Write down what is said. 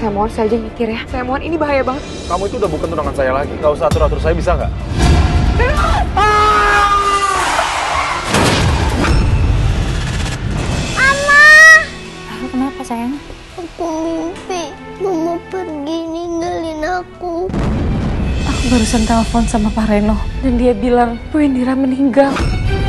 Saya mohon saja mikir ya. Saya mohon, ini bahaya banget. Kamu itu udah bukan tunangan saya lagi. Gak usah atur-atur saya, bisa nggak? Kenapa sayang? Aku mimpi Mama pergi ninggalin aku. Aku barusan telepon sama Pak Reno dan dia bilang Bu Indira meninggal.